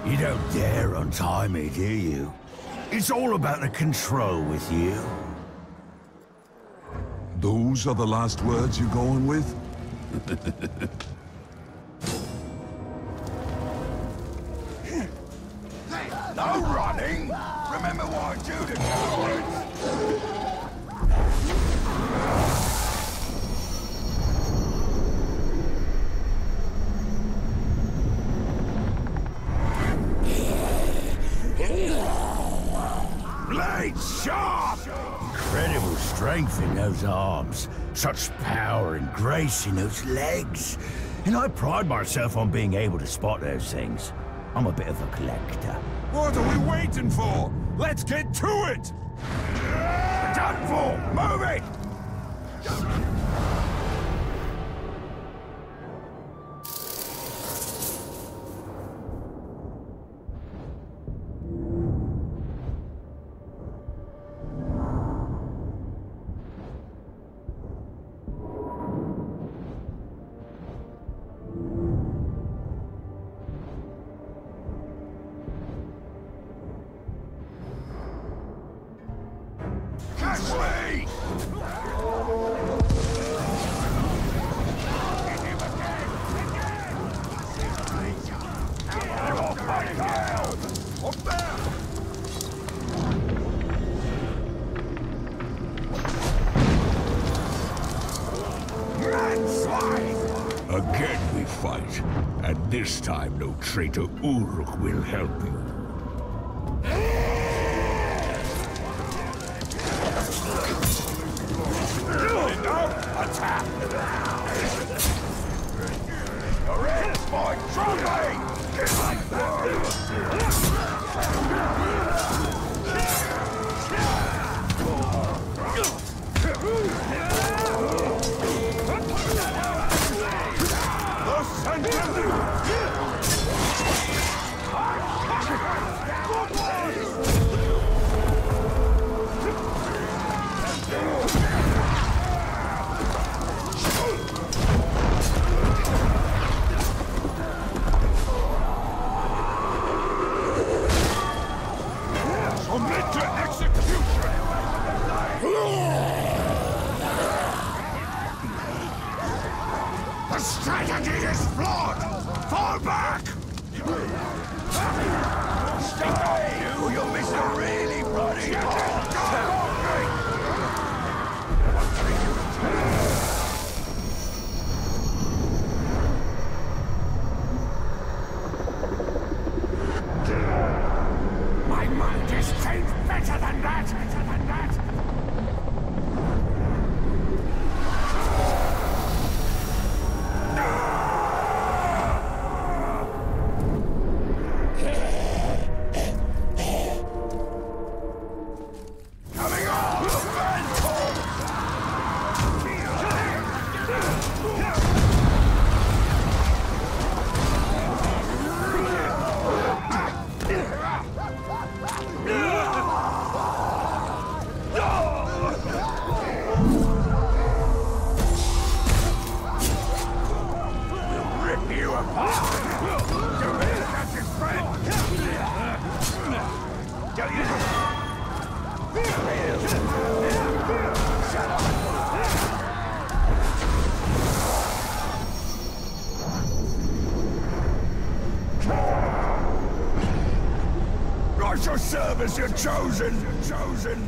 You don't dare untie me, do you? It's all about the control with you. Those are the last words you're going with? No running! Remember what I do to cowards! Blade sharp! Incredible strength in those arms. Such power and grace in those legs. And I pride myself on being able to spot those things. I'm a bit of a collector. What are we waiting for? Let's get to it! Done for! Move it! Catch me! Up there! Again we fight, and this time no traitor Uruk will help you. Attack! You're in, my trophy! Get like Commit to execution! The strategy is flawed! Fall back! Stay! You'll miss a really bloody My mind is trained better than that! Better than that! Coming on! Rip you apart! You're really Captain Friend! I shall serve as your chosen! Chosen!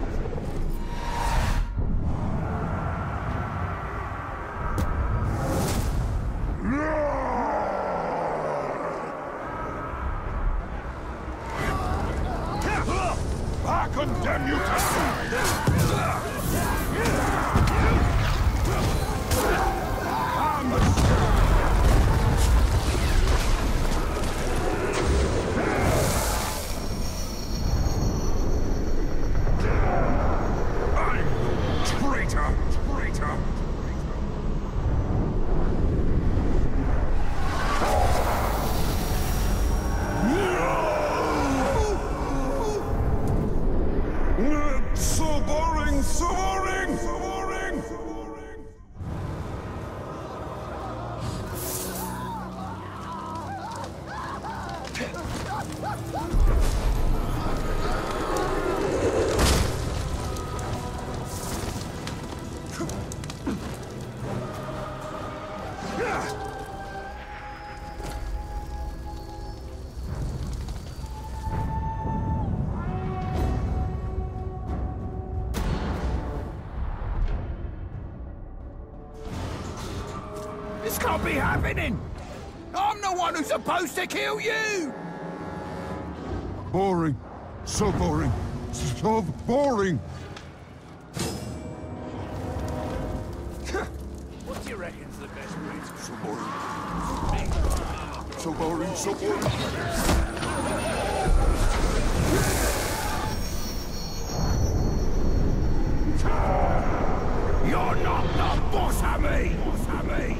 I condemn you to die! This can't be happening! I'm the one who's supposed to kill you! Boring. So boring. So boring. What do you reckon's the best way to... So boring. So boring. So boring. You're not the boss of me! Boss of me!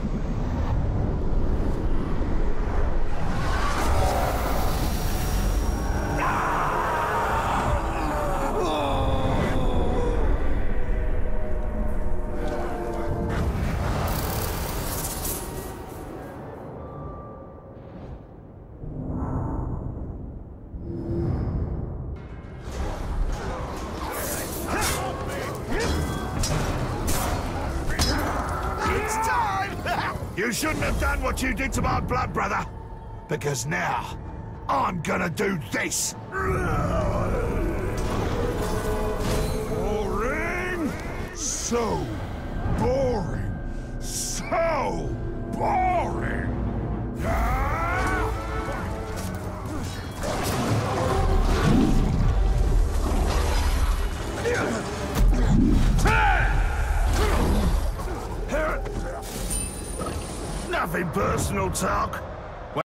You shouldn't have done what you did to my blood brother. Because now, I'm gonna do this. Boring. So boring. So boring. Nothing personal, Tark.